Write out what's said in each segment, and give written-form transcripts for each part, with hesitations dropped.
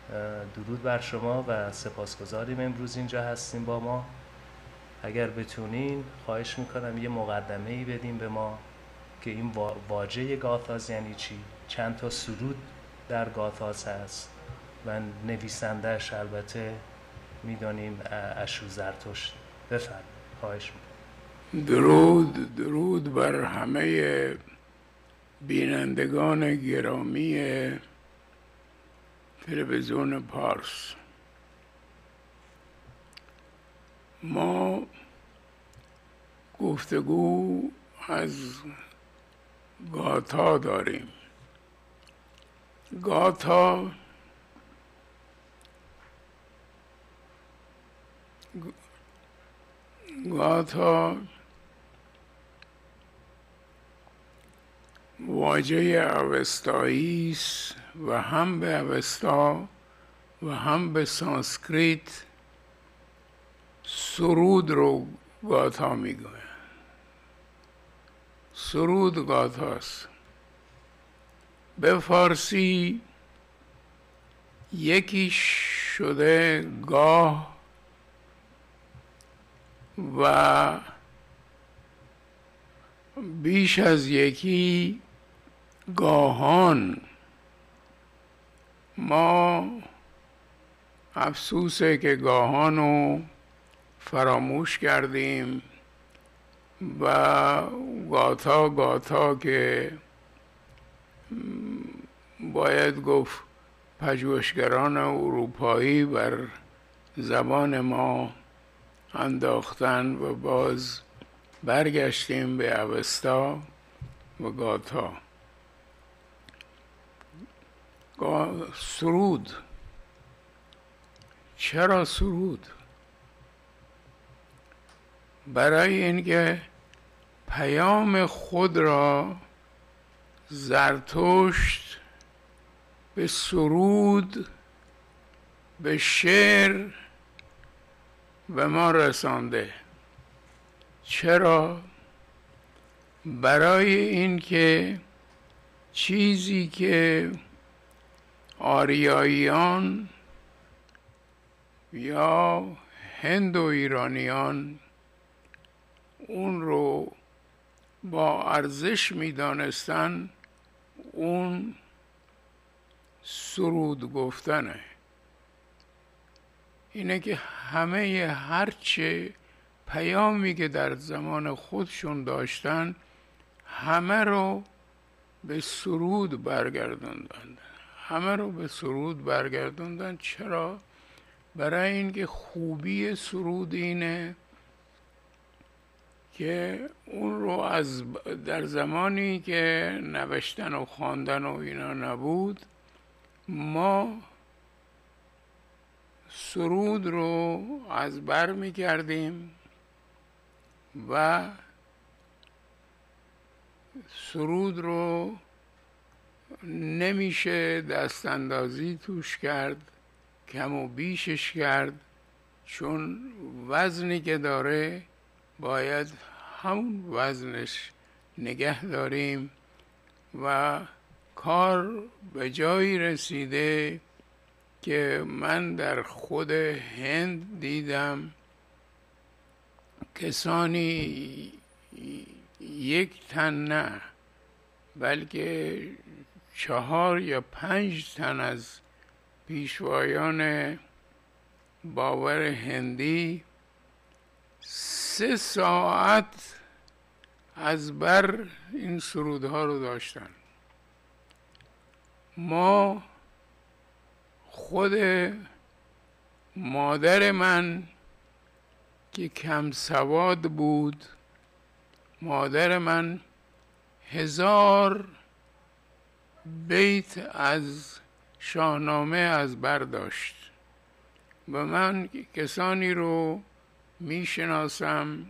درود بر شما و سپاسگزاریم امروز اینجا هستیم با ما. اگر بتونین خواهش میکنم یه مقدمه‌ای بدیم به ما که این واژه گاتاز یعنی چی، چند تا سرود در گاتاز هست و نویسندهش البته میدانیم اشو زرتشت. بفرمایید، خواهش میکنم. درود بر همه بینندگان گرامی تلویزیون پارس. ما گفتگو از گاتا داریم. گاتا واژه اوستایی است و هم به اوستا و هم به سانسکریت سرود رو گاتا میگوید. سرود گاتاست. به فارسی یکی شده گاه و بیش از یکی گاهان. ما افسوسه که گاهان رو فراموش کردیم و گاتا که باید گفت پژوهشگران اروپایی بر زبان ما انداختن و باز برگشتیم به اوستا و گاتا. سرود. چرا سرود؟ برای اینکه پیام خود را زرتشت به سرود، به شعر به ما رسانده. چرا؟ برای اینکه چیزی که آریاییان یا هندو ایرانیان اون رو با ارزش می دانستن، اون سرود گفتنه. اینه که همه هرچه پیامی که در زمان خودشون داشتن همه رو به سرود برگردوندن. چرا؟ برای اینکه خوبی سرود اینه که اون رو در زمانی که نوشتن و خواندن و اینا نبود، ما سرود رو از بر می کردیم و سرود رو نمیشه دست اندازی توش کرد، کم و بیشش کرد، چون وزنی که داره باید همون وزنش نگه داریم و کار به جایی رسیده که من در خود هند دیدم کسانی یک تن نه بلکه 4 یا 5 تن از پیشوایان باور هندی 3 ساعت از بر این سرودها رو داشتن. ما خود مادر من که کم سواد بود، مادر من 1000 بیت از شاهنامه از بر داشت و من کسانی رو می شناسم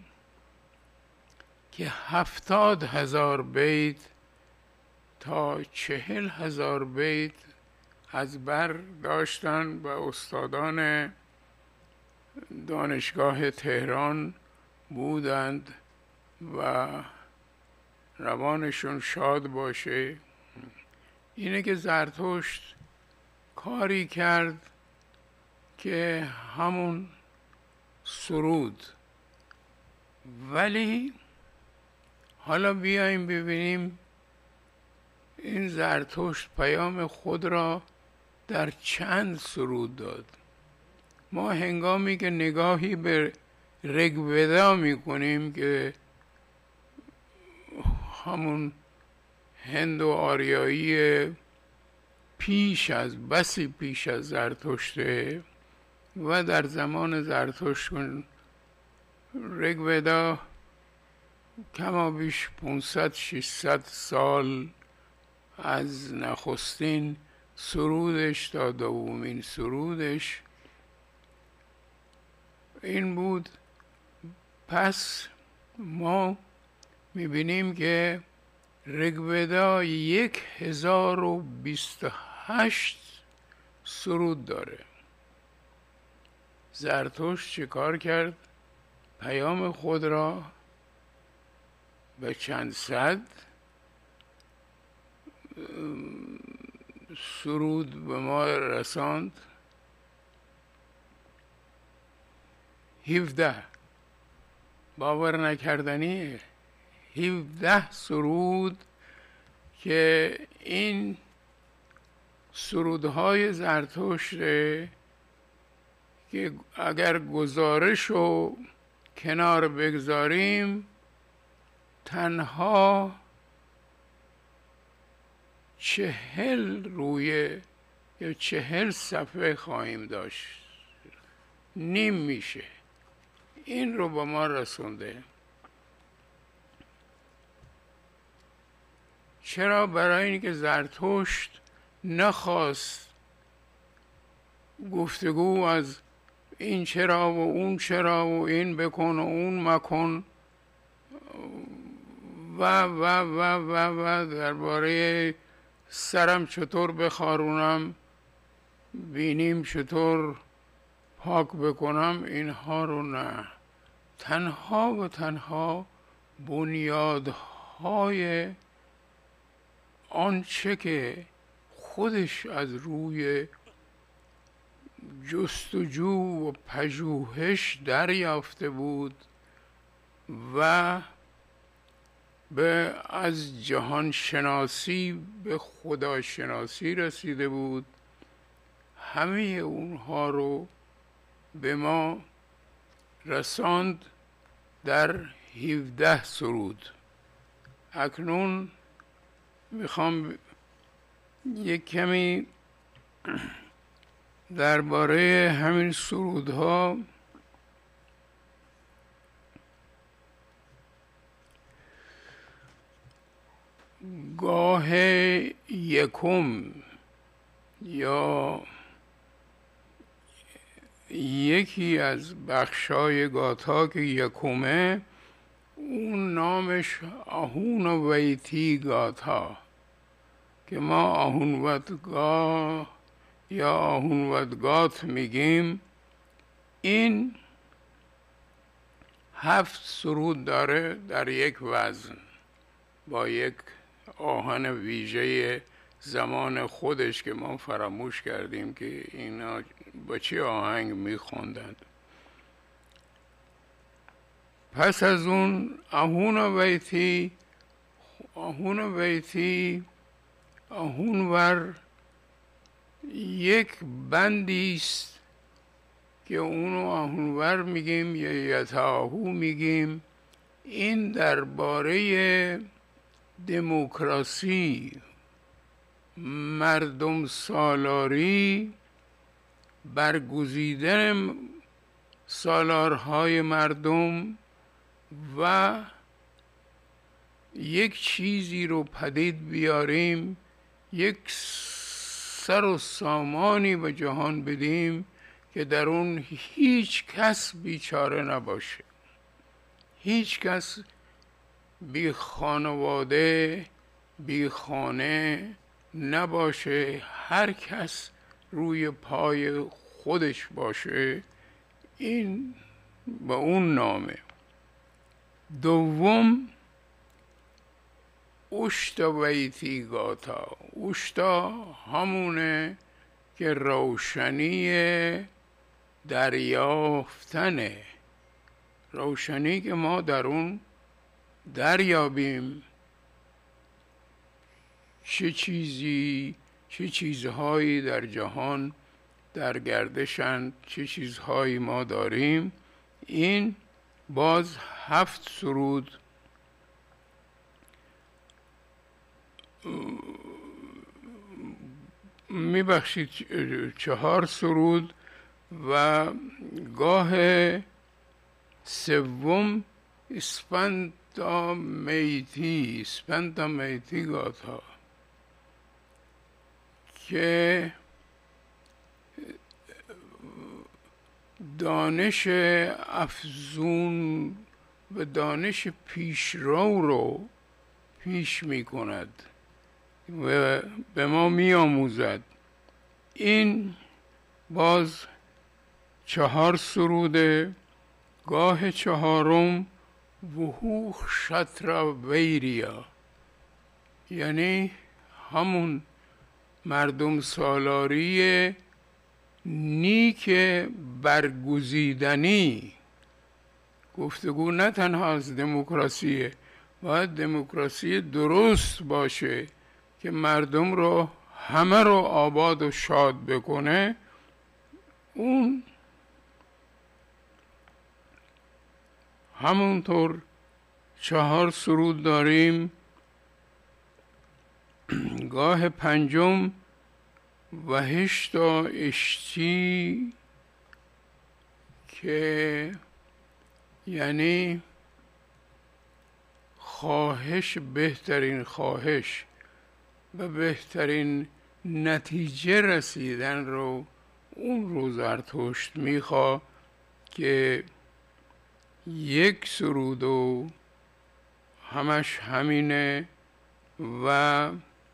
که 70,000 بیت تا 40,000 بیت از بر داشتن و استادان دانشگاه تهران بودند و روانشون شاد باشه. اینه که زرتشت کاری کرد که همون سرود. ولی حالا بیاییم ببینیم این زرتشت پیام خود را در چند سرود داد. ما هنگامی که نگاهی به ریگودا میکنیم که همون هند و آریایی بسی پیش از زرتشته و در زمان زرتشت ریگودا کما بیش 500-600 سال از نخستین سرودش تا دومین سرودش این بود. پس ما میبینیم که ریگودا 1028 سرود داره. زرتشت چه کار کرد؟ پیام خود را به چند صد سرود به ما رساند. 17 باور نکردنیه، 17 سرود که این سرودهای زرتشته که اگر گزارش رو کنار بگذاریم تنها 40 رویه یا 40 صفحه خواهیم داشت، نیم میشه. این رو با ما رسونده. چرا؟ برای اینکه زرتشت نخواست گفتگو از این چرا و اون چرا و این بکن و اون مکن و درباره سرم چطور بخارونم، بینیم چطور پاک بکنم، اینها رو نه. تنها و تنها بنیادهای آنچه که خودش از روی جستجو و پژوهش دریافته بود و از جهان شناسی به خدا شناسی رسیده بود، همه اونها رو به ما رساند در 17 سرود. اکنون میخوام یک کمی درباره همین سرودها گاه یکم یا یکی از بخشای گاتا که یکمه، اون نامش آهون و ویتی گاتا که ما آهونوتگاه یا آهونوتگات میگیم. این 7 سرود داره در یک وزن با یک آهن ویژه زمان خودش که ما فراموش کردیم که اینا با چه آهنگ میخوندند. پس از اون آهونور یک بندی است که اونو آهونور میگیم یا یتاهو میگیم. این درباره دموکراسی، مردم سالاری، برگزیدن سالارهای مردم و یک چیزی رو پدید بیاریم، یک سر و سامانی به جهان بدیم که در اون هیچ کس بیچاره نباشه، هیچ کس بی خانواده بی خانه نباشه، هر کس روی پای خودش باشه. این به اون نامه. دوم اشتا ویتی گاتا. اشتا همونه که روشنی دریافتنه، روشنی که ما در اون دریابیم چه چیزهایی در جهان در گردشند، چه چیزهایی ما داریم. این باز 7 سرود میبخشید 4 سرود و گاه سوم اسپنتا میتی گاتا که دانش افزون و دانش پیشرو رو پیش می کند و به ما می آموزد. این باز 4 سروده. گاه چهارم وحوخ شطرا ویریا، یعنی همون مردم سالاری نیک برگزیدنی. گفتگو نه تنها از دموکراسیه، باید دموکراسی درست باشه که مردم رو همه رو آباد و شاد بکنه. اون همونطور 4 سرود داریم. گاه پنجم وحشتا اشتی که یعنی خواهش، بهترین خواهش و بهترین نتیجه رسیدن رو اون رو زرتشت میخواد که 1 سرود و همش همینه و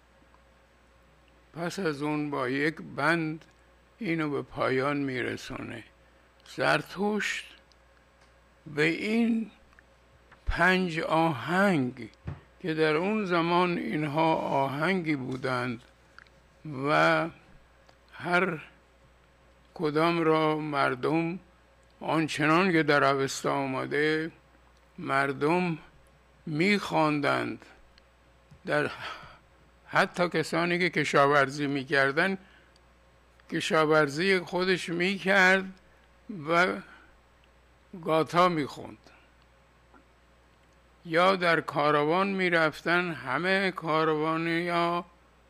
پس از اون با 1 بند اینو به پایان میرسونه. زرتشت به این 5 آهنگ که در اون زمان اینها آهنگی بودند و هر کدام را مردم آنچنان که در اوستا آمده مردم میخواندند. در حتی کسانی که کشاورزی میکردن کشاورزی خودش میکرد و گاتا میخوند، یا در کاروان میرفتن همه کاروانی ها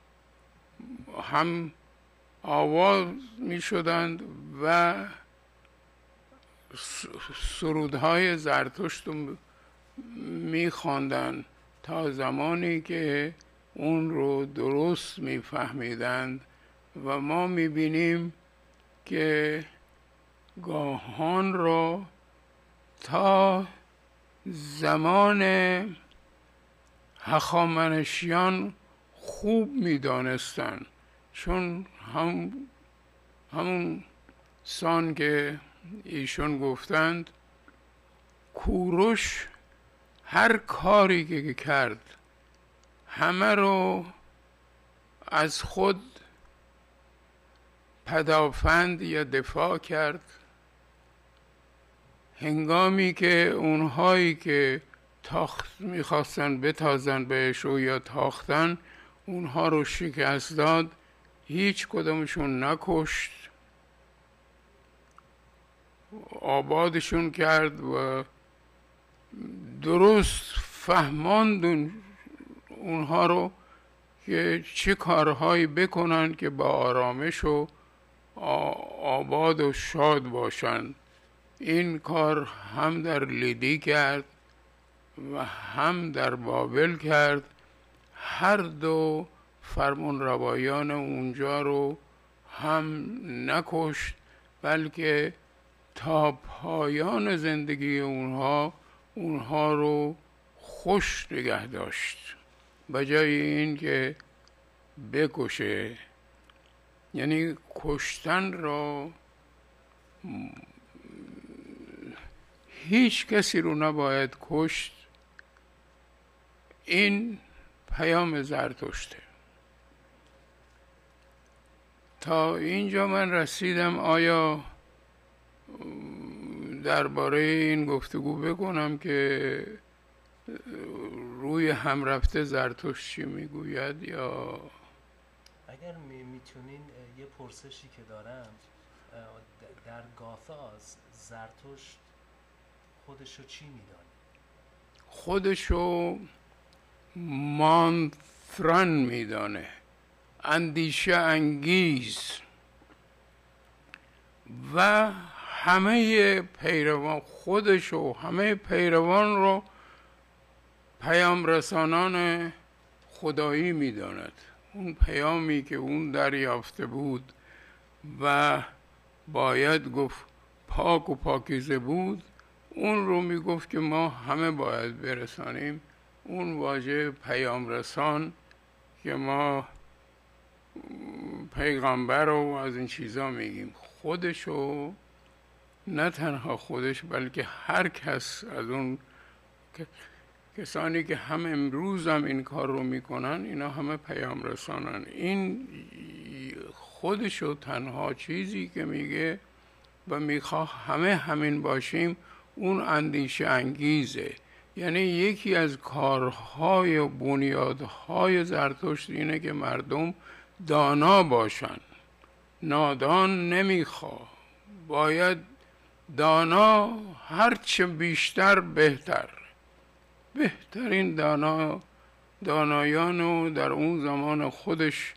هم آواز میشدند و سرودهای زرتشت رو میخواندند تا زمانی که اون رو درست میفهمیدند. و ما میبینیم که گاهان را تا زمان هخامنشیان خوب میدانستند، چون همون سان که ایشون گفتند کوروش هر کاری که کرد همه رو از خود پدافند یا دفاع کرد. هنگامی که اونهایی که تاخت میخواستن بتازن بهش و یا تاختن اونها رو شکست داد، هیچ کدومشون نکشت، آبادشون کرد و درست فهماند اونها رو که چه کارهایی بکنن که با آرامش و آباد و شاد باشند. این کار هم در لیدی کرد و هم در بابل کرد. هر دو فرمان روایان اونجا رو هم نکشت، بلکه تا پایان زندگی اونها رو خوش نگه داشت، بجای این که بکشه. یعنی کشتن را هیچ کسی رو نباید کشت. این پیام زرتشته. تا اینجا من رسیدم. آیا درباره این گفتگو بکنم که روی هم رفته زرتشت چی میگوید، یا اگر میتونین یه پرسشی که دارم، در گاتا زرتشت خودشو چی میدانه؟ خودشو مانتران میدانه، اندیشه انگیز، و همه پیروان خودش و همه پیروان رو پیام رسانان خدایی میداند. اون پیامی که اون دریافته بود و باید گفت پاک و پاکیزه بود، اون رو میگفت که ما همه باید برسانیم. اون واژه پیام رسان که ما پیغمبر رو از این چیزا میگیم، خودشو، نه تنها خودش بلکه هر کس از اون کسانی که هم امروز هم این کار رو میکنن، اینا همه پیام رسانن. این خودشو تنها چیزی که میگه و میخواه همه همین باشیم، اون اندیشه انگیزه. یعنی یکی از کارهای و بنیادهای زرتشت اینه که مردم دانا باشن. نادان نمیخواه، باید دانا، هرچه بیشتر بهتر. بهترین دانایان رو در اون زمان خودش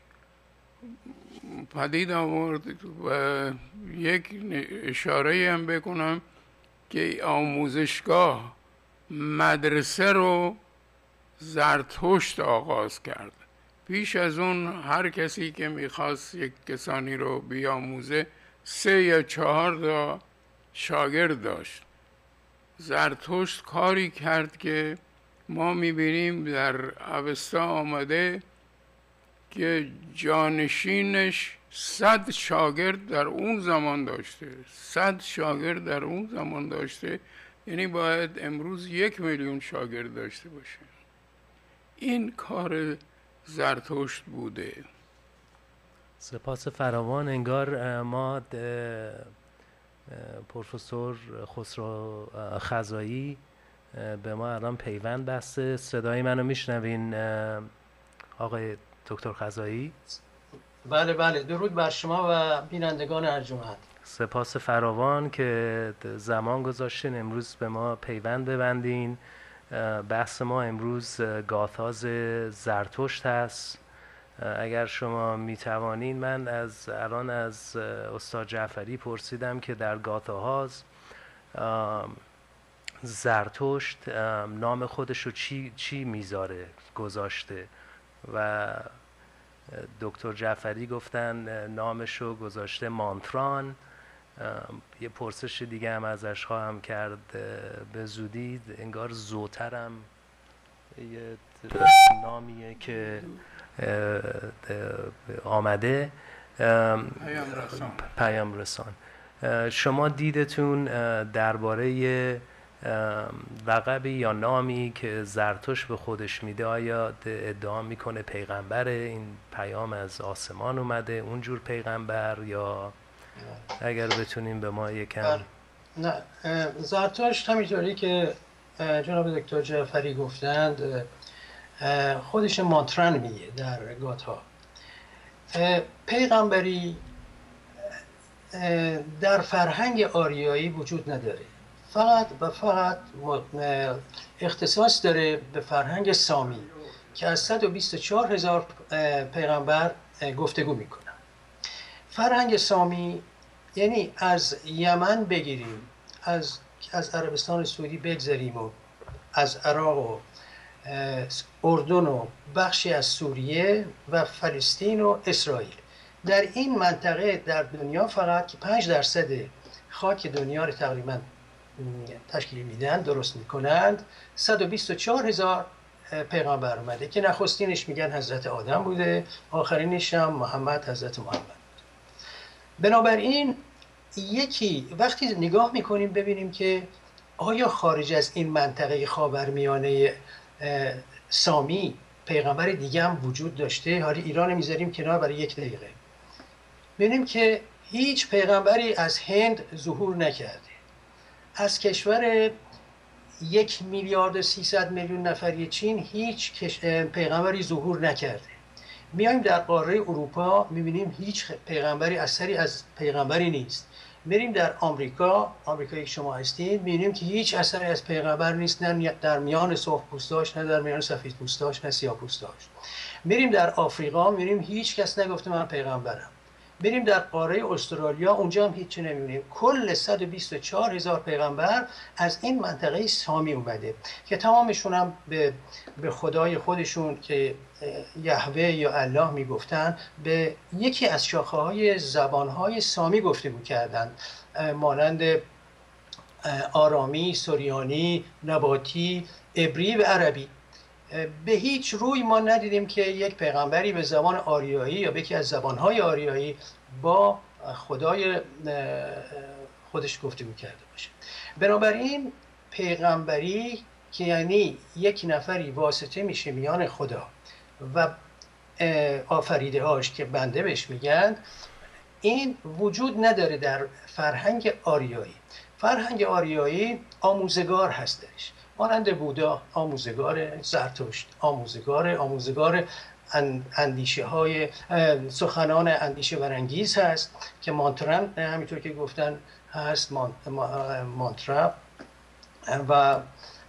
پدید آورد. و یک اشاره هم بکنم که آموزشگاه، مدرسه رو زرتشت آغاز کرد. پیش از اون هر کسی که میخواست یک کسانی رو بیاموزه 3 یا 4 تا شاگرد داشت. زرتشت کاری کرد که ما میبینیم در اوستا آمده که جانشینش 100 شاگرد در اون زمان داشته. 100 شاگرد در اون زمان داشته، یعنی باید امروز 1,000,000 شاگرد داشته باشه. این کار زرتشت بوده. سپاس فراوان. انگار ما پروفسور خسرو خزایی به ما الان پیوند بسته. صدای منو میشنوین آقای دکتر خزایی؟ بله بله، درود بر شما و بینندگان ارجمند. سپاس فراوان که زمان گذاشتین امروز به ما پیوند ببندین. بحث ما امروز گاتاز زرتشت هست. اگر شما میتوانین، من الان از استاد جعفری پرسیدم که در گاتاهاز زرتشت نام خودش رو چی میذاره، گذاشته، و دکتر جعفری گفتن نامش رو گذاشته مانتران. یه پرسش دیگه هم ازش خواهم کرد به زودی. انگار زوترم یه نامیه که آمده، پیام رسان. شما دیدتون درباره لقبی یا نامی که زرتشت به خودش میده، آیا ادعا میکنه پیغمبر، این پیام از آسمان اومده، اونجور پیغمبر، یا اگر بتونیم به ما یکم؟ نه، زرتشت همینطوری که جناب دکتر جعفری گفتند خودش مانتران میگه در گاتا. پیغمبری در فرهنگ آریایی وجود نداره، فقط اختصاص داره به فرهنگ سامی که از 124,000 پیغمبر گفتگو میکنن. فرهنگ سامی یعنی از یمن بگیریم، از عربستان سعودی بگذاریم و از عراق و اردن و بخشی از سوریه و فلسطین و اسرائیل. در این منطقه در دنیا فقط که 5% خاک دنیا رو تقریبا تشکیل میدن، درست میکنند، 124,000 پیغمبر اومده که نخستینش میگن حضرت آدم بوده، آخرینش هم محمد، حضرت محمد بود. بنابراین وقتی نگاه میکنیم ببینیم که آیا خارج از این منطقه خاورمیانه سامی پیغمبر دیگه هم وجود داشته؟ حالا ایران میذاریم کنار برای 1 دقیقه. می‌بینیم که هیچ پیغمبری از هند ظهور نکرده. از کشور 1,300,000,000 نفری چین هیچ پیغمبری ظهور نکرده. میایم در قاره اروپا میبینیم هیچ پیغمبری اثری از پیغمبری نیست. میریم در آمریکایی که شما هستید، میبینیم که هیچ اثری از پیغمبر نیست، نه در میان سرخ پوستاش، نه در میان سفید پوستاش، نه سیاه پوستاش. میریم در آفریقا، میریم هیچ کس نگفته من پیغمبرم. میریم در قاره استرالیا، اونجا هم هیچی نمیبینیم. کل 124,000 پیغمبر از این منطقه سامی اومده که تمامشون هم به خدای خودشون که یهوه یا الله میگفتن به یکی از شاخه‌های زبان‌های سامی گفتگو کردند، مانند آرامی، سوریانی، نباتی، عبری و عربی. به هیچ روی ما ندیدیم که یک پیغمبری به زبان آریایی یا به یکی از زبانهای آریایی با خدای خودش گفتگو کرده باشه. بنابراین پیغمبری که یعنی یک نفری واسطه میشه میان خدا و آفریده هاش که بنده بهش میگن، این وجود نداره در فرهنگ آریایی. فرهنگ آریایی آموزگار هستش، مانند بودا آموزگار، زرتشت آموزگار اندیشه های سخنان اندیشه برانگیز هست که مانترا همینطور که گفتن هست، مانترا. و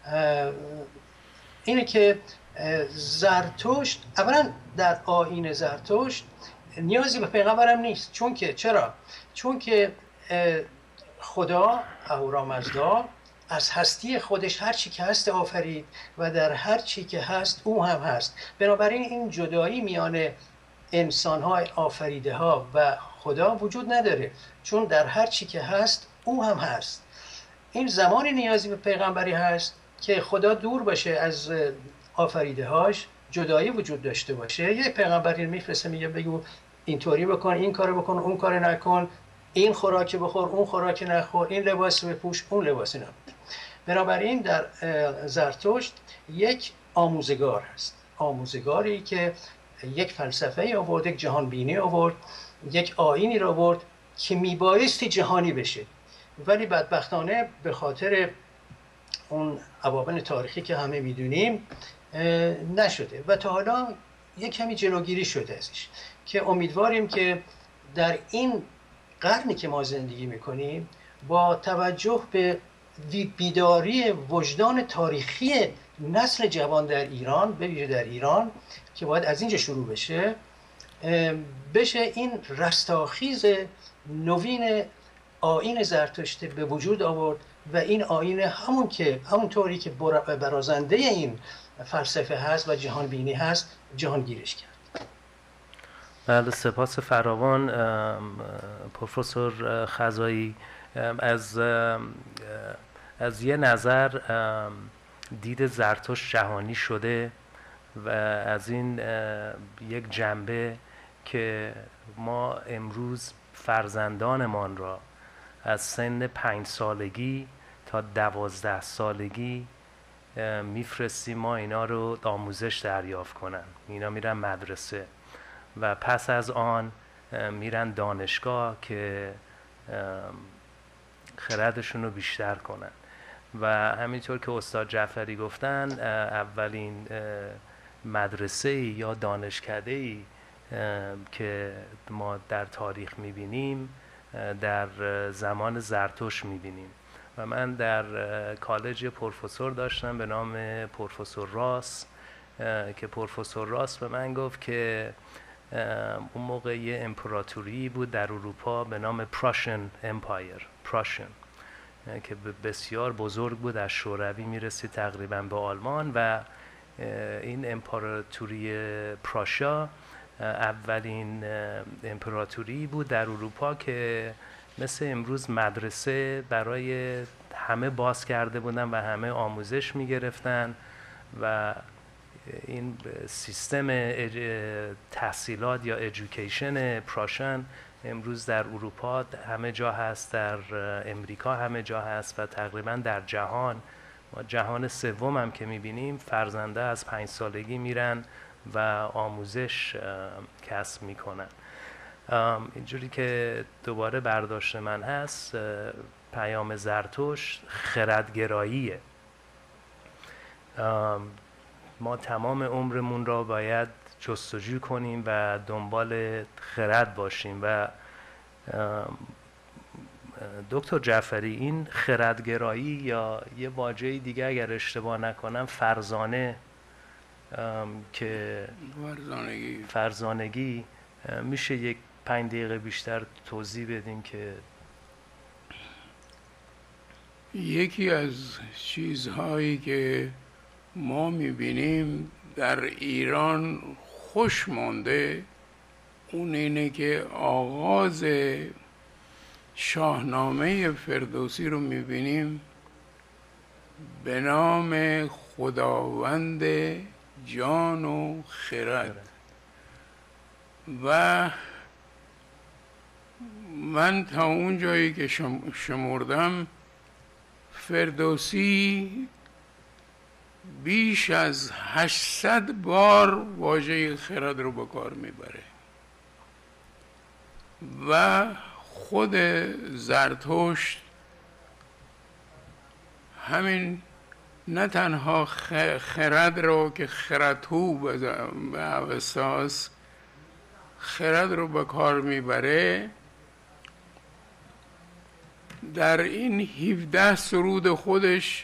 اینه که زرتشت اولا در آیین زرتشت نیازی به پیغمبرم نیست. چون که خدا اهورامزدا از هستی خودش هر چی که هست آفرید و در هر چی که هست او هم هست. بنابراین این جدایی میان انسان‌های آفریده ها و خدا وجود نداره، چون در هر چی که هست او هم هست. این زمانی نیازی به پیغمبری هست که خدا دور باشه از آفریده هاش، جدایی وجود داشته باشه. یه پیغمبری میفرسته میگه بگو اینطوری بکن، این کارو بکن، اون کارو نکن، این خوراک بخور، اون خوراک نخور، این لباس بپوش، اون لباس نپوش. بنابراین در زرتشت یک آموزگار هست، آموزگاری که یک فلسفه آورد، یک جهان بینی آورد، یک آیینی را آورد که میبایستی جهانی بشه، ولی بدبختانه به خاطر اون عوامل تاریخی که همه میدونیم نشده و تا حالا یک کمی جلوگیری شده ازش، که امیدواریم که در این قرنی که ما زندگی میکنیم با توجه به بیداری وجدان تاریخی نسل جوان در ایران، به ویژه در ایران که باید از اینجا شروع بشه این رستاخیز نوین آیین زرتشت به وجود آورد و این آیین همونطوری که برازنده این فلسفه هست و جهان بینی هست جهانگیرش کرد. بله، سپاس فراوان پروفسور خزایی. از یه نظر دید زرتشت جهانی شده و از این یک جنبه که ما امروز فرزندانمان را از سن 5 سالگی تا 12 سالگی میفرستیم ما اینا رو آموزش دریافت کنن. اینا میرن مدرسه و پس از آن میرن دانشگاه که خردشون رو بیشتر کنن. و همینطور که استاد جعفری گفتن، اولین مدرسه یا دانشکده‌ای که ما در تاریخ میبینیم در زمان زرتشت میبینیم. و من در کالج پروفسور داشتم به نام پروفسور راس که پروفسور راس به من گفت که اون موقع یه امپراتوری بود در اروپا به نام پراشن امپایر، پراشن، که بسیار بزرگ بود، از شوروی میرسید تقریبا به آلمان. و این امپراتوری پراشا اولین امپراتوری بود در اروپا که مثل امروز مدرسه برای همه باز کرده بودن و همه آموزش میگرفتن و این سیستم تحصیلات یا ادویکیشن پراشن امروز در اروپا همه جا هست، در امریکا همه جا هست و تقریبا در جهان. ما جهان سوم هم که میبینیم فرزنده از 5 سالگی میرن و آموزش کسب میکنن. اینجوری که دوباره برداشت من هست، پیام زرتشت خردگراییه. ما تمام عمرمون را باید جستجو کنیم و دنبال خرد باشیم. و دکتر جعفری، این خردگرایی یا یه واژه دیگه اگر اشتباه نکنم فرزانه که فرزانگی، میشه یک 5 دقیقه بیشتر توضیح بدین که یکی از چیزهایی که ما میبینیم در ایران خوش مانده اون اینه که آغاز شاهنامه فردوسی رو میبینیم به نام خداوند جان و خرد. و من تا اون جایی که شمردم فردوسی بیش از 800 بار واژه خرد رو به کار میبره و خود زرتشت همین نه تنها خرد رو که خردهو به اوستاس خرد رو به کار میبره، در این 17 سرود خودش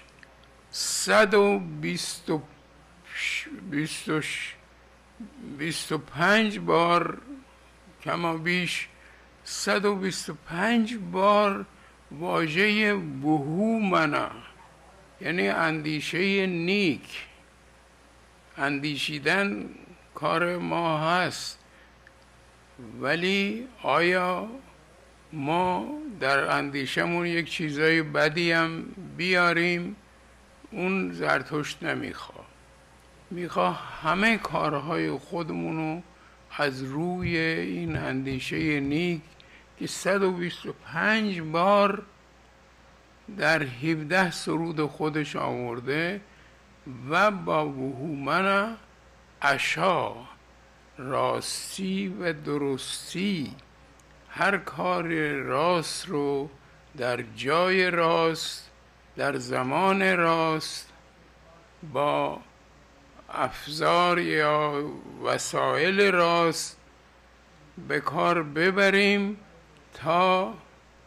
125 بار کما بیش 125 بار واژه بهومنا یعنی اندیشه نیک، اندیشیدن کار ما هست، ولی آیا ما در اندیشمون یک چیزای بدی هم بیاریم؟ اون زرتشت نمیخواه، میخواه همه کارهای خودمونو از روی این اندیشه نیک که 125 بار در 17 سرود خودش آورده و با بهومن عشا راستی و درستی، هر کار راست رو در جای راست در زمان راست با افزار یا وسایل راست به کار ببریم تا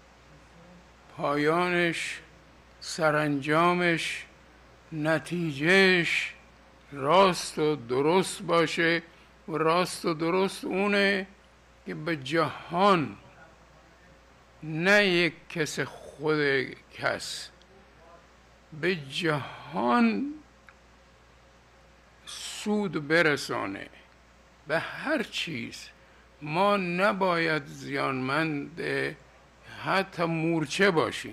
پایانش، سرانجامش، نتیجهش راست و درست باشه. و راست و درست اونه که به جهان، نه یک کس خود کس، به جهان سود برسانه. به هر چیز ما نباید زیانمند حتی مورچه باشیم.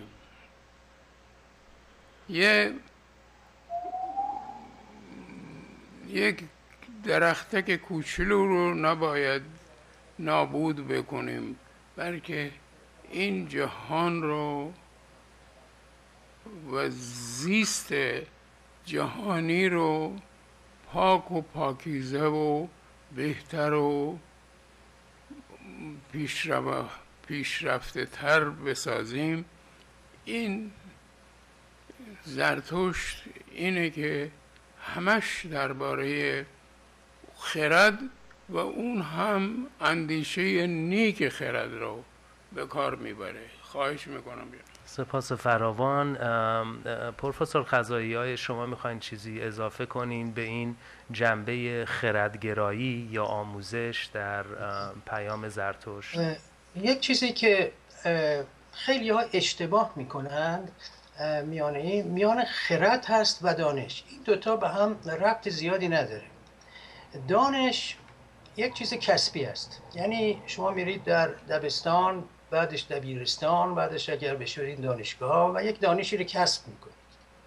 یک درختک کوچولو رو نباید نابود بکنیم، بلکه این جهان رو و زیست جهانی رو پاک و پاکیزه و بهتر و پیشرفته تر بسازیم. این زرتشت اینه که همش درباره خرد و اون هم اندیشه نیک خرد رو به کار میبره. خواهش میکنم بیان. سپاس فراوان. پروفسور خزایی، شما میخواین چیزی اضافه کنین به این جنبه خردگرایی یا آموزش در پیام زرتشت؟ یک چیزی که خیلی ها اشتباه میکنند میان خرد هست و دانش. این دوتا به هم ربط زیادی نداره. دانش یک چیز کسبی است، یعنی شما میرید در دبستان، بعدش دبیرستان، بعدش اگر بشورید دانشگاه و یک دانشی رو کسب میکنید.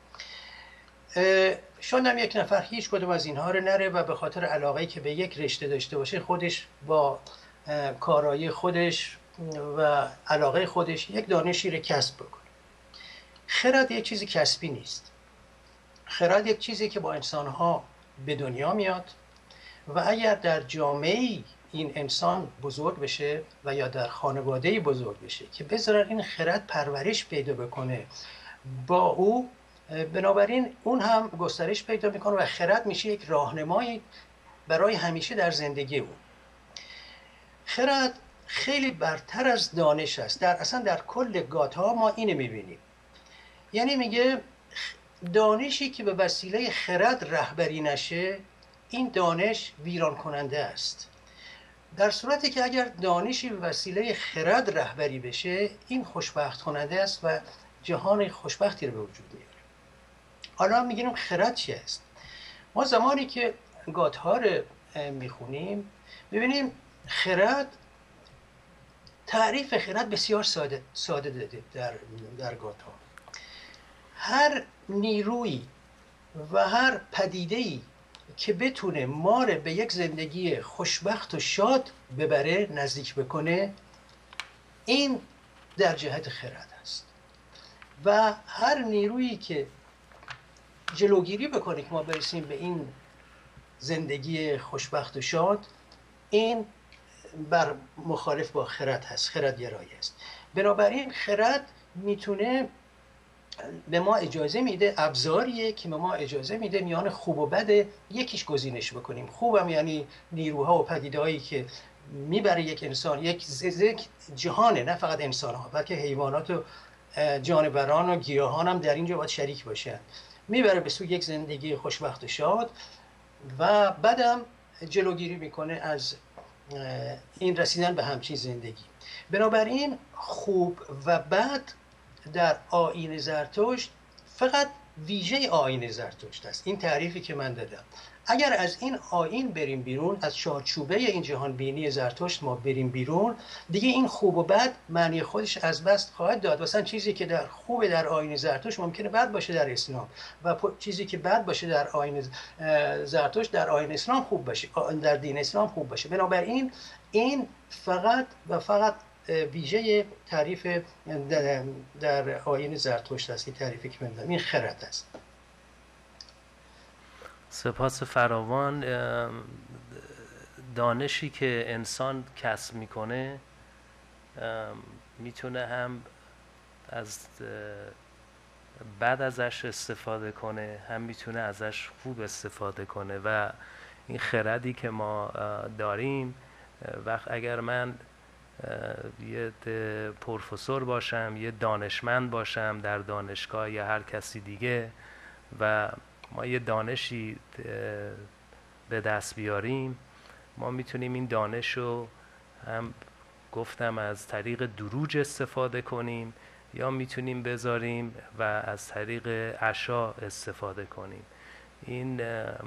شاید هم یک نفر هیچ کدوم از اینها رو نره و به خاطر علاقه‌ای که به یک رشته داشته باشه خودش با کارایی خودش و علاقه خودش یک دانشی رو کسب بکنه. خرد یک چیز کسبی نیست. خرد یک چیزی که با انسانها به دنیا میاد و اگر در جامعه‌ای این انسان بزرگ بشه و یا در خانواده بزرگ بشه که بذارن این خرد پرورش پیدا بکنه با او، بنابراین اون هم گسترش پیدا میکنه و خرد میشه یک راهنمایی برای همیشه در زندگی او. خرد خیلی برتر از دانش است. اصلا در کل گاتها ما اینو میبینیم، یعنی میگه دانشی که به وسیله خرد رهبری نشه، این دانش ویران کننده است. در صورتی که اگر دانشی به وسیله خرد رهبری بشه، این خوشبخت کننده است و جهان خوشبختی رو به وجود میاره. حالا میگیم خرد چی است؟ ما زمانی که گاتها رو میخونیم میبینیم خرد، تعریف خرد بسیار ساده داده در گاتها. هر نیرویی و هر پدیده‌ای که بتونه ما رو به یک زندگی خوشبخت و شاد ببره، نزدیک بکنه، این در جهت خرد است. و هر نیرویی که جلوگیری بکنه که ما برسیم به این زندگی خوشبخت و شاد، این بر مخالف با خرد هست، خرد گرایی است. بنابراین خرد میتونه به ما اجازه میده، ابزاریه که به ما اجازه میده میان خوب و بد یکیش گزینش بکنیم. خوبم یعنی نیروها و پدیده‌هایی که میبره یک انسان، یک جهانه، نه فقط انسان‌ها بلکه حیوانات و جانوران و گیاهان هم در اینجا باید شریک باشن، میبره به سوی یک زندگی خوشبخت و شاد و بعدم جلوگیری میکنه از این رسیدن به همچین زندگی. بنابراین خوب و بد در آیین زرتشت فقط ویژه آیین زرتشت است. این تعریفی که من دادم، اگر از این آیین بریم بیرون، از چارچوبه این جهان بینی زرتشت ما بریم بیرون، دیگه این خوب و بد معنی خودش از دست خواهد داد. مثلا چیزی که در خوب در آیین زرتشت ممکنه بد باشه در اسلام، و چیزی که بد باشه در آیین زرتشت در آیین اسلام خوب باشه، در دین اسلام خوب باشه. بنابراین این فقط و فقط ویژه تعریف در آیین زرتشت است. این تعریفی که من دادم این خرد است. سپاس فراوان. دانشی که انسان کسب میکنه میتونه هم از بد ازش استفاده کنه، هم میتونه ازش خوب استفاده کنه. و این خردی که ما داریم، وقت اگر من یه پروفسور باشم، یه دانشمند باشم در دانشگاه یا هر کسی دیگه، و ما یه دانشی به دست بیاریم، ما میتونیم این دانش رو هم گفتم از طریق دروج استفاده کنیم، یا میتونیم بذاریم و از طریق عشا استفاده کنیم. این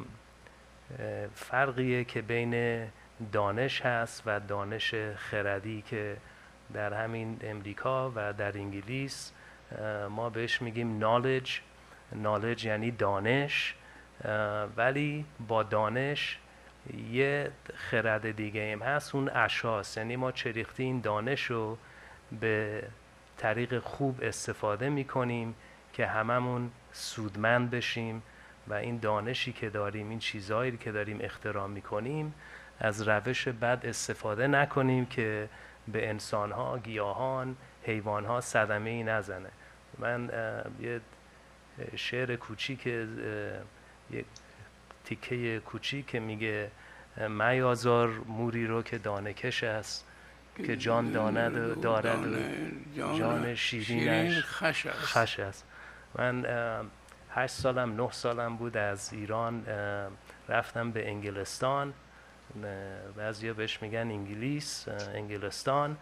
فرقیه که بین دانش هست و دانش خردی که در همین امریکا و در انگلیس ما بهش میگیم knowledge یعنی دانش، ولی با دانش یه خرد دیگه هم هست، اون عشاست. یعنی ما چریختی این دانش رو به طریق خوب استفاده میکنیم که هممون سودمند بشیم و این دانشی که داریم، این چیزهایی که داریم اختراع میکنیم، از روش بد استفاده نکنیم که به انسانها، گیاهان، حیوانها صدمه‌ای نزنه. من یه شعر کوچیک، یه تیکه کوچیک که میگه میازار موری رو که دانه کش است، که جان دارد و جان شیرینش خش است. من 8 سالم 9 سالم بود از ایران رفتم به انگلستان، بعضیا بهش میگن انگلستان،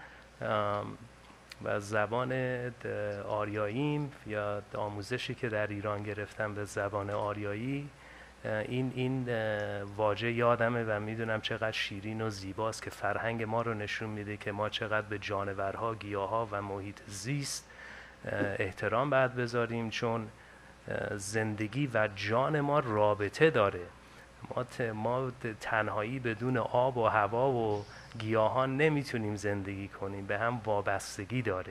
و زبان آریاییم یا آموزشی که در ایران گرفتم به زبان آریایی، این واژه یادمه و میدونم چقدر شیرین و زیباست که فرهنگ ما رو نشون میده که ما چقدر به جانورها، گیاها و محیط زیست احترام باید بذاریم، چون زندگی و جان ما رابطه داره. ما تنهایی بدون آب و هوا و گیاهان نمیتونیم زندگی کنیم، به هم وابستگی داریم.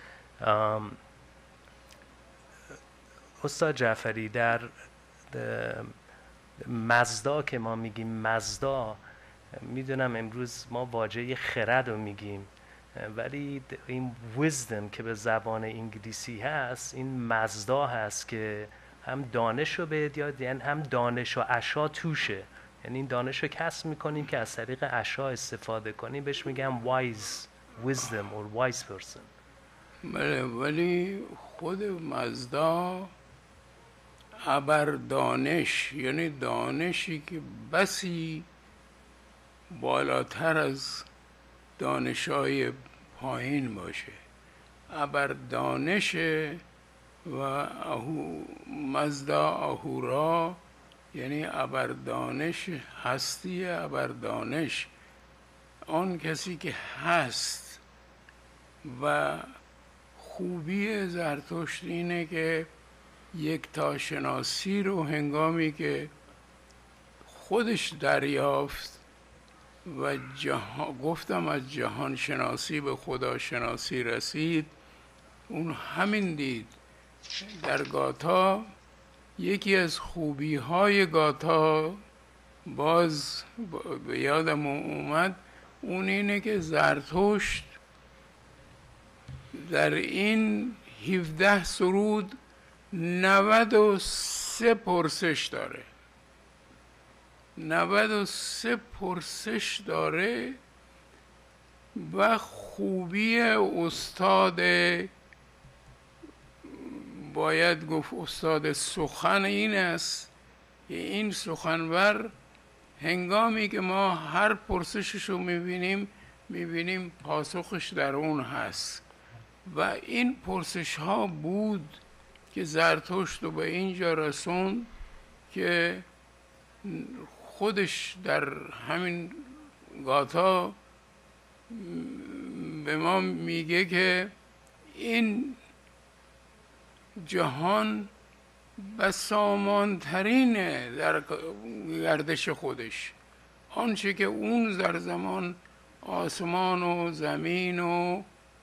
استاد جعفری، در مزدا که ما میگیم مزدا، میدونم امروز ما واژه خرد رو میگیم، ولی این wisdom که به زبان انگلیسی هست، این مزدا هست که هم دانش رو بهت یاد، یعنی هم دانش و عشا توشه. یعنی این دانش رو کسب میکنیم که از طریق عشا استفاده کنیم، بهش میگم wise wisdom or wise person. بله، ولی خود مزدا ابر دانش، یعنی دانشی که بسی بالاتر از دانش‌های پایین باشه، ابر دانش. و مزدا اهورا یعنی ابر دانش، هستی ابر دانش، آن کسی که هست. و خوبی زرتشت اینه که یکتا شناسی رو هنگامی که خودش دریافت و گفتم از جهان شناسی به خدا شناسی رسید، اون همین دید. در گاتا یکی از خوبی های گاتا باز به یادم اومد، اون اینه که زرتشت در این 17 سرود 93 پرسش داره. 93 پرسش داره. و خوبی استاد، باید گفت استاد سخن، این است که این سخنور هنگامی که ما هر پرسشش رو میبینیم پاسخش در اون هست. و این پرسش ها بود که زرتشت رو به اینجا رسوند که خودش در همین گاتا به ما میگه که این جهان بسامانترینه در گردش خودش. آنچه که اون در زمان آسمان و زمین و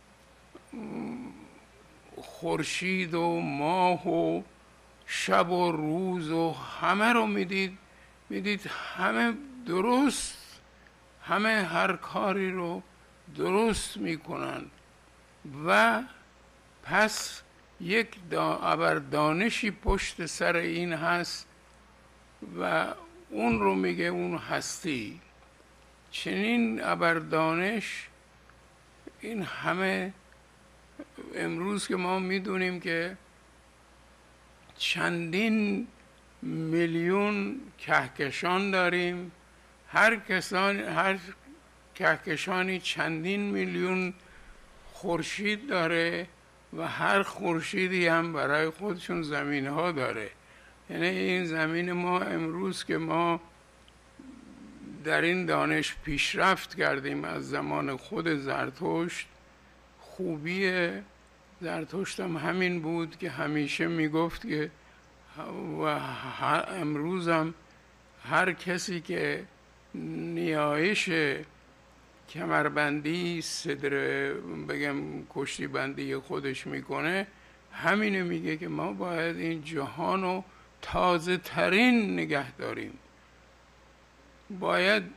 خورشید و ماه و شب و روز و همه رو میدید همه درست، همه هر کاری رو درست میکنن. و پس یک ابر دانشی پشت سر این هست و اون رو میگه اون هستی. چنین ابر دانش این همه امروز که ما میدونیم که چندین میلیون کهکشان داریم، هر کهکشانی چندین میلیون خورشید داره و هر خورشیدی هم برای خودشون زمین ها داره. یعنی این زمین ما امروز که ما در این دانش پیشرفت کردیم از زمان خود زرتشت، خوبی زرتشت هم همین بود که همیشه میگفت که و امروز هم هر کسی که نیایش کمربندی صدر بگم کشتی بندی خودش میکنه، همینه میگه که ما باید این جهان رو تازه ترین نگه داریم. باید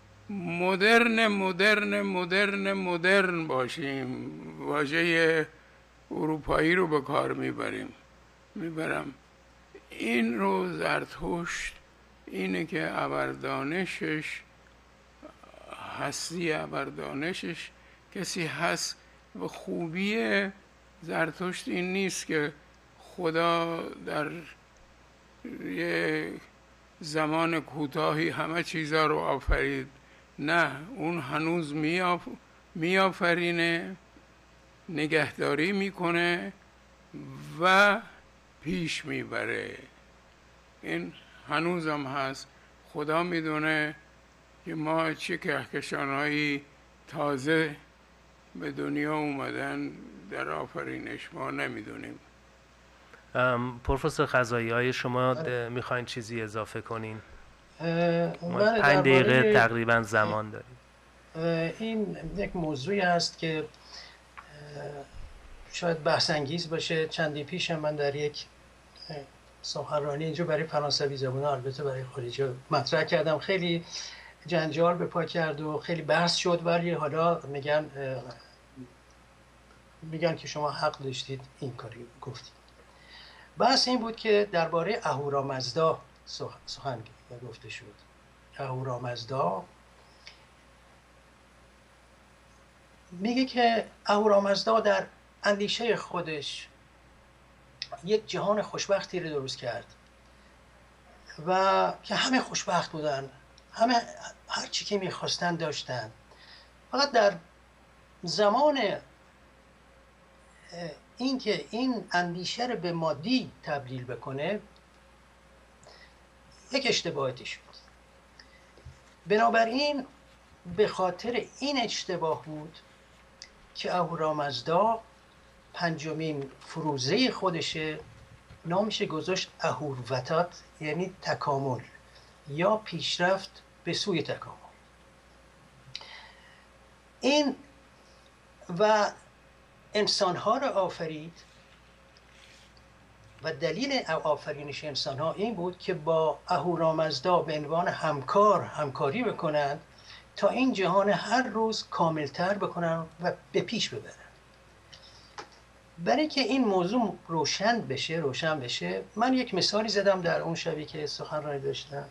مدرن باشیم. واژه اروپایی رو به کار میبرم. این رو زرتشت اینه که ابردانشش هستی، ابردانشش کسی هست. و خوبی زرتشت این نیست که خدا در یه زمان کوتاهی همه چیزا رو آفرید. نه، اون هنوز میآفرینه، نگهداری میکنه و پیش میبره. این هنوز هم هست. خدا میدونه که ما چه کهکشانهایی تازه به دنیا اومدن در آفرینش ما نمیدونیم. پروفسور خزایی، های شما میخواین چیزی اضافه کنین؟ ما 5 دقیقه تقریبا زمان داریم. این یک موضوعی هست که شاید بحث انگیز باشه. چندی پیش من در یک سخنرانی اینجا برای فرانسوی زبان، البته برای خارجی مطرح کردم. خیلی جنجال به پا کرد و خیلی بحث شد، ولی حالا میگن که شما حق داشتید این کاری گفتید. بحث این بود که درباره اهورامزدا سخن گفته شد. اهورامزدا میگه که اهورامزدا در اندیشه خودش یک جهان خوشبختی رو درست کرد و که همه خوشبخت بودن، همه هر چی که میخواستن داشتن. فقط در زمان اینکه این اندیشه رو به مادی تبدیل بکنه یک اشتباهاتی شد. بنابراین به خاطر این اشتباه بود که اهورامزدا پنجمین فروزه خودشه نامش گذاشت اهوروتات، یعنی تکامل یا پیشرفت به سوی تکامل. این و انسانها را آفرید و دلیل آفرینش انسانها این بود که با اهورامزدا به عنوان همکاری بکنند تا این جهان هر روز کاملتر بکنن و به پیش ببرن. برای که این موضوع روشن بشه من یک مثالی زدم در اون شبی که سخنرانی داشتم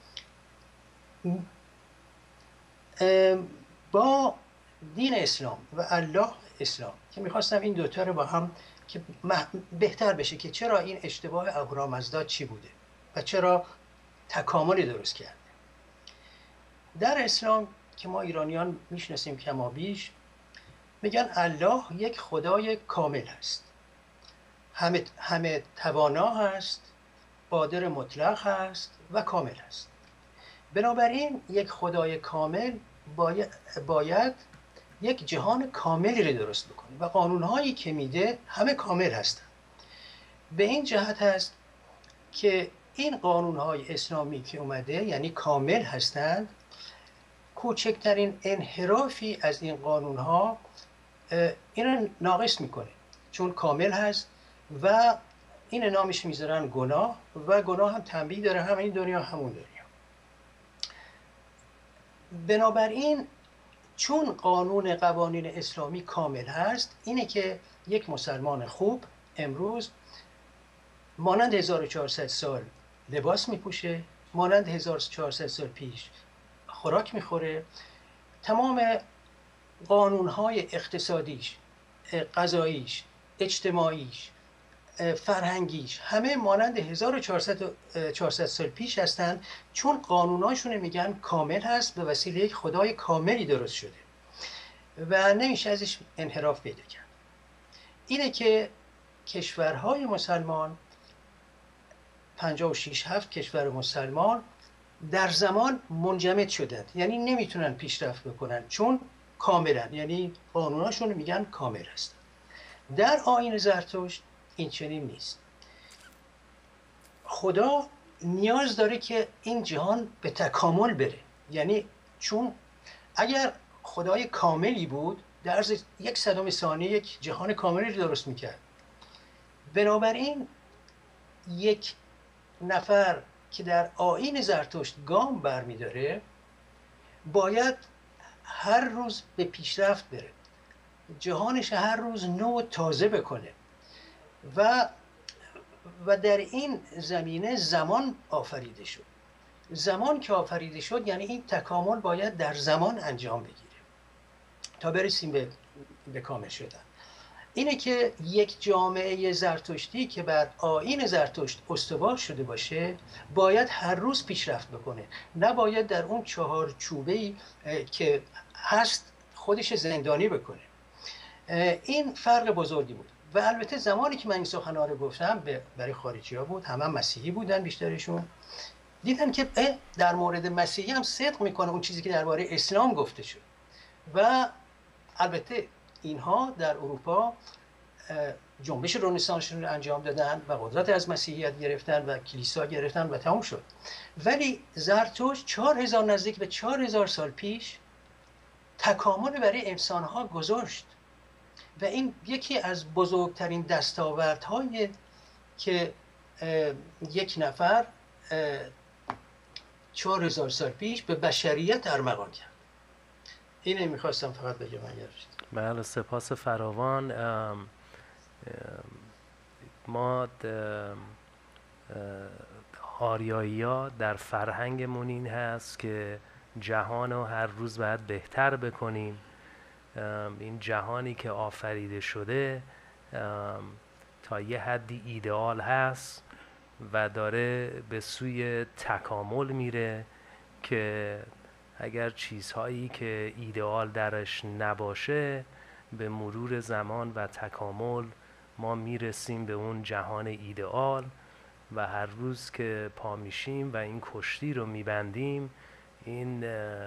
با دین اسلام و الله اسلام که میخواستم این دوتا رو با هم که بهتر بشه که چرا این اشتباه اهورامزدا چی بوده و چرا تکاملی درست کرده. در اسلام که ما ایرانیان میشناسیم کمابیش، میگن الله یک خدای کامل هست، همه توانا هست، قادر مطلق هست و کامل هست. بنابراین یک خدای کامل باید یک جهان کاملی رو درست بکنه و قانونهایی که میده همه کامل هستن. به این جهت هست که این قانونهای اسلامی که اومده یعنی کامل هستند، کوچکترین انحرافی از این قانونها این ناقص میکنه چون کامل هست و این نامش میذارن گناه و گناه هم تنبیه داره، هم این دنیا همون دنیا. بنابراین چون قوانین اسلامی کامل هست، اینه که یک مسلمان خوب امروز مانند 1400 سال لباس میپوشه، مانند 1400 سال پیش خوراک میخوره، تمام قانونهای اقتصادیش، قضاییش، اجتماعیش، فرهنگیش همه مانند 1400 سال پیش هستند چون قانوناشون میگن کامل هست، به وسیله یک خدای کاملی درست شده و نمیشه ازش انحراف پیدا کرد. اینه که کشورهای مسلمان 56-7 کشور مسلمان در زمان منجمد شدند، یعنی نمیتونن پیشرفت بکنن چون کاملا، یعنی قانوناشون میگن کامل هستن. در آیین زرتشت این چنین نیست. خدا نیاز داره که این جهان به تکامل بره، یعنی چون اگر خدای کاملی بود در عرض 1/100 ثانیه یک جهان کاملی رو درست میکرد. بنابراین یک نفر که در آیین زرتشت گام برمیداره باید هر روز به پیشرفت بره، جهانش هر روز نو تازه بکنه و در این زمینه زمان آفریده شد. زمان که آفریده شد یعنی این تکامل باید در زمان انجام بگیره تا برسیم به کامل شدن. اینه که یک جامعه زرتشتی که بر آیین زرتشت استوار شده باشه باید هر روز پیشرفت بکنه، نباید در اون چهارچوبه‌ای که هست خودش زندانی بکنه. این فرق بزرگی بود و البته زمانی که من این سخنان رو گفتم برای خارجی ها بود، همه مسیحی بودن بیشترشون، دیدن که در مورد مسیحی هم صدق میکنه اون چیزی که درباره اسلام گفته شد. و البته اینها در اروپا جنبش رنسانسشون رو انجام دادن و قدرت از مسیحیت گرفتن و کلیسا گرفتن و تمام شد. ولی زرتشت 4000 نزدیک به 4000 سال پیش تکامل برای انسانها گذاشت و این یکی از بزرگترین دستاوردهای که یک نفر 4000 سال پیش به بشریت ارمغان کرد. اینه میخواستم فقط بگم. بله، سپاس فراوان. ما آریایی‌ها در فرهنگمون این هست که جهان رو هر روز باید بهتر بکنیم. این جهانی که آفریده شده تا یه حدی ایدئال هست و داره به سوی تکامل میره که اگر چیزهایی که ایدئال درش نباشه به مرور زمان و تکامل ما میرسیم به اون جهان ایدئال و هر روز که پا میشیم و این کشتی رو میبندیم این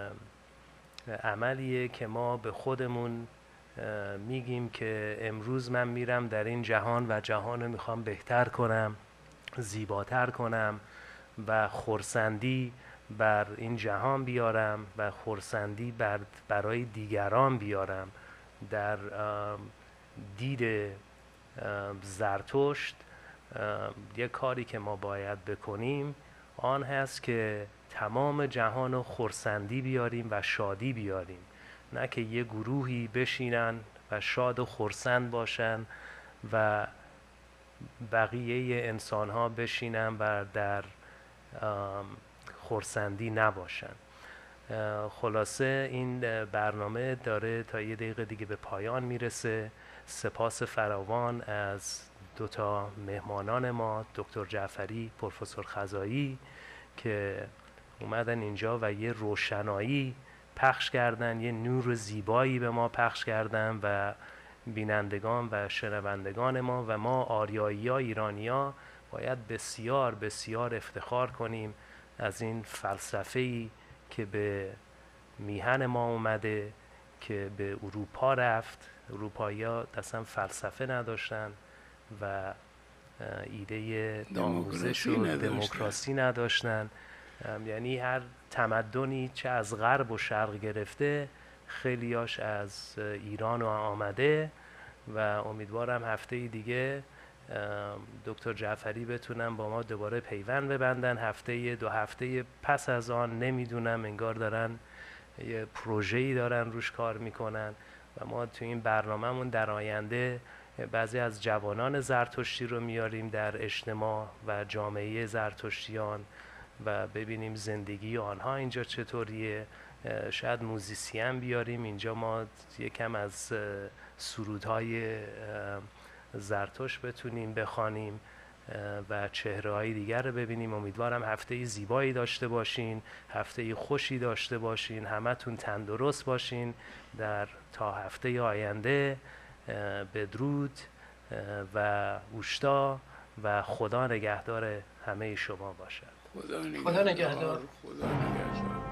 عملیه که ما به خودمون میگیم که امروز من میرم در این جهان و جهان رو میخوام بهتر کنم، زیباتر کنم و خرسندی بر این جهان بیارم و خرسندی برای دیگران بیارم. در دید زرتشت یک کاری که ما باید بکنیم آن هست که تمام جهان رو خرسندی بیاریم و شادی بیاریم، نه که یه گروهی بشینن و شاد و خرسند باشن و بقیه انسان ها بشینن و در خرسندی نباشن. خلاصه این برنامه داره تا یه دقیقه دیگه به پایان میرسه. سپاس فراوان از دوتا مهمانان ما، دکتر جعفری، پروفسور خزایی، که اومدن اینجا و یه روشنایی پخش کردن، یه نور زیبایی به ما پخش کردن و بینندگان و شنوندگان ما و ما آریایی ها، ایرانی ها باید بسیار بسیار افتخار کنیم از این فلسفه‌ای که به میهن ما اومده، که به اروپا رفت. اروپایی ها اصلا فلسفه نداشتن و ایده آموزش و دموکراسی نداشتن. یعنی هر تمدنی چه از غرب و شرق گرفته خیلیاش از ایران آمده و امیدوارم هفته دیگه دکتر جعفری بتونن با ما دوباره پیوند ببندن. هفته دو هفته پس از آن نمیدونم، انگار دارن یه پروژه‌ای دارن روش کار میکنن و ما تو این برنامه‌مون در آینده بعضی از جوانان زرتشتی رو میاریم در اجتماع و جامعه زرتشتیان و ببینیم زندگی آنها اینجا چطوریه. شاید موزیسین بیاریم اینجا، ما یکم از سرودهای زرتشت بتونیم بخوانیم و چهره‌های دیگر رو ببینیم. امیدوارم هفته زیبایی داشته باشین، هفته خوشی داشته باشین، همتون تندرست باشین. در تا هفته آینده بدرود و اوشتا و خدا نگهدار همه شما باشد. خدا نگهدار. خدا نگهدار.